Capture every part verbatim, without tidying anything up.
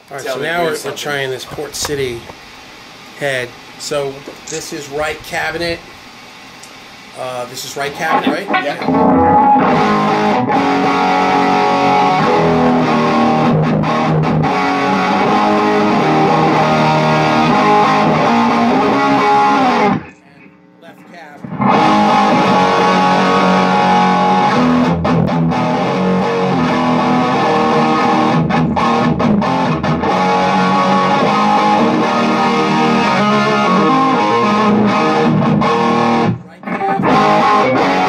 All right, so now we're, we're trying this Port City head. So this is right cabinet. Uh, this is right cabinet, right? Yeah. And left cab. Right cab.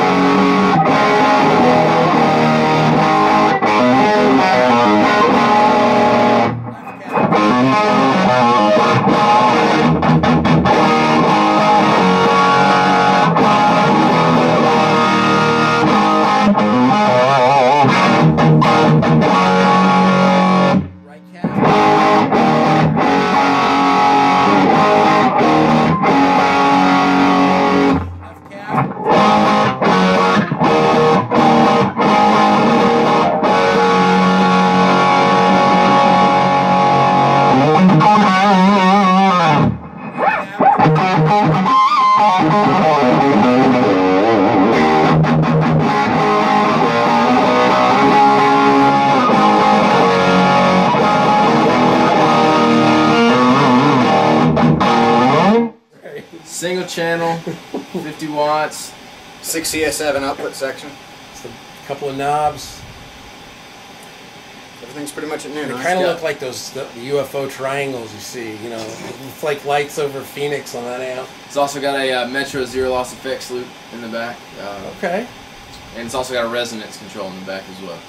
Left cab. Right cab. Left cab. Single channel, fifty watts. six C S seven output section. Just a couple of knobs. Everything's pretty much at noon. They huh? kind of Yeah. look like those the U F O triangles you see, you know, it's like lights over Phoenix on that amp. It's also got a uh, Metro zero loss effects loop in the back, uh, Okay. and it's also got a resonance control in the back as well.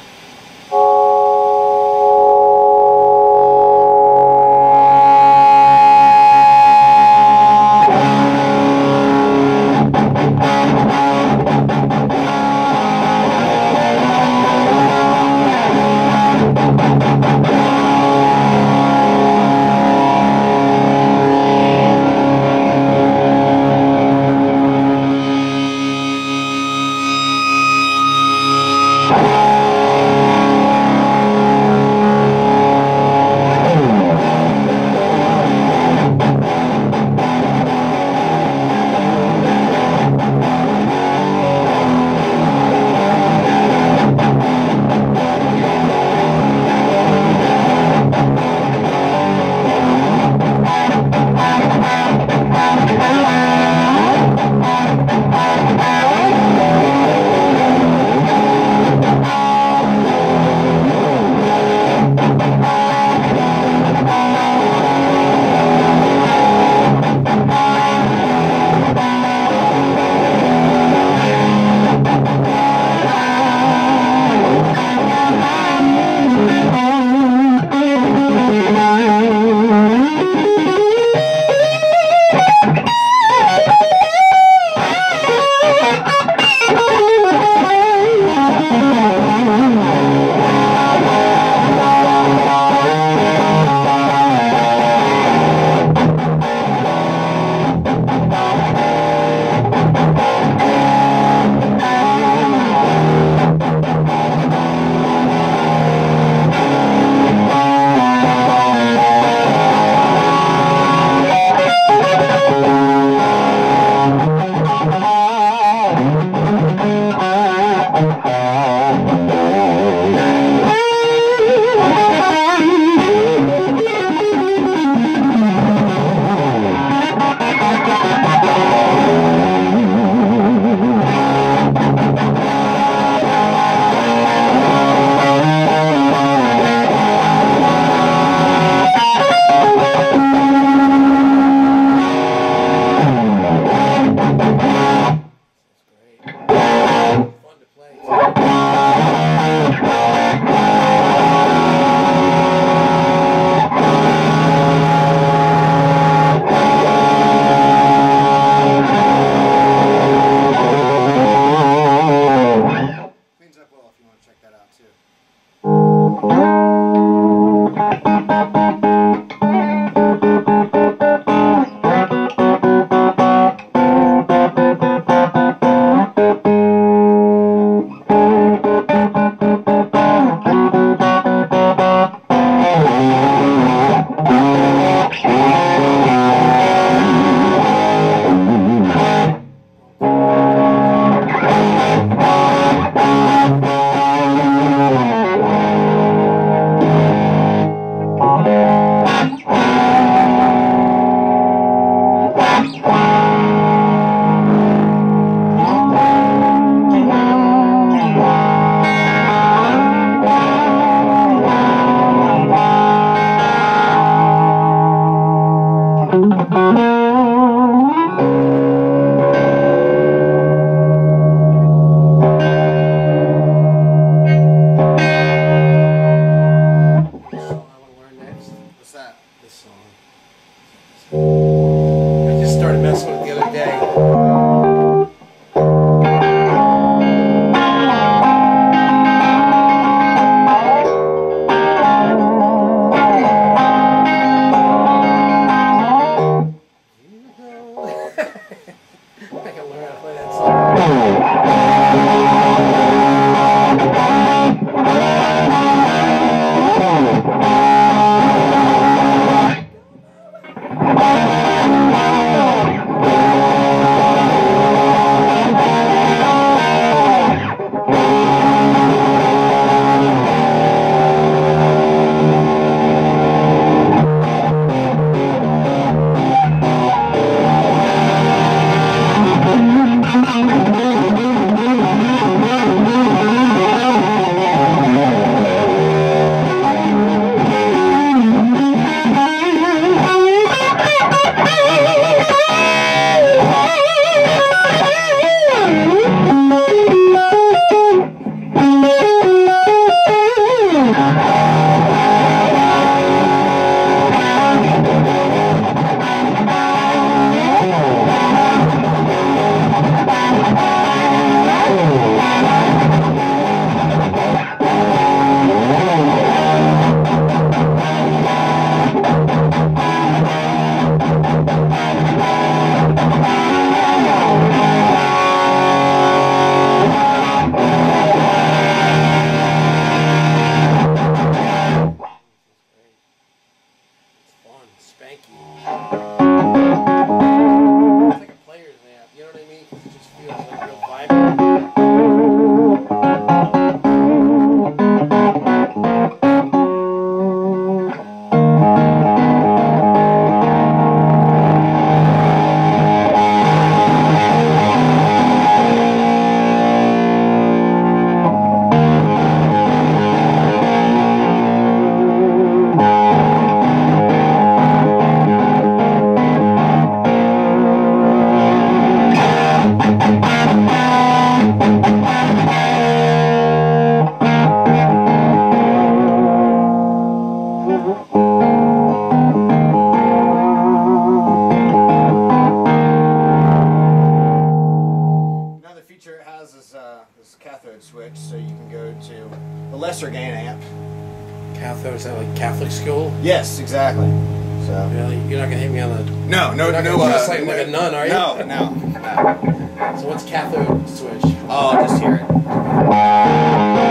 is cathode switch, so you can go to the lesser gain amp. Cathode, is that like Catholic school? Yes, exactly. So Really? You're not gonna hit me on the. no, no, You're not no. gonna Uh, dress like, like a nun, are you? No, no, no. So what's cathode switch? Oh, I'll just hear it.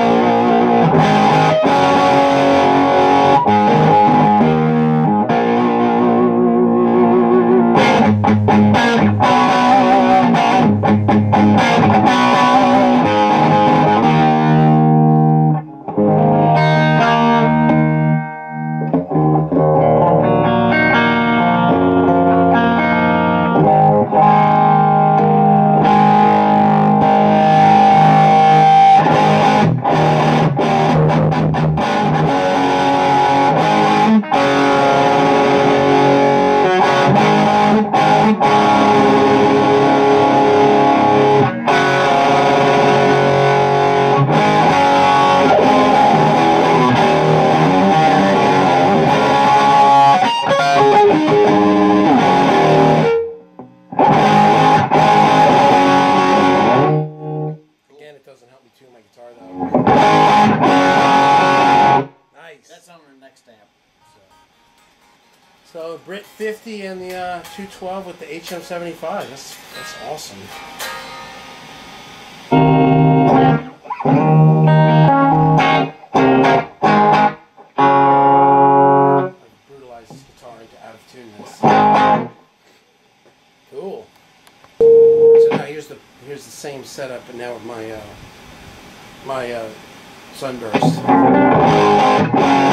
Again, it doesn't help me tune my guitar though. Nice. That's on our next amp. So. So Brit fifty and the uh, two twelve with the H M seventy-five. That's that's awesome. I've brutalized this guitar into out of tuneness. Cool. So now here's the here's the same setup, but now with my uh, my uh, Sunburst.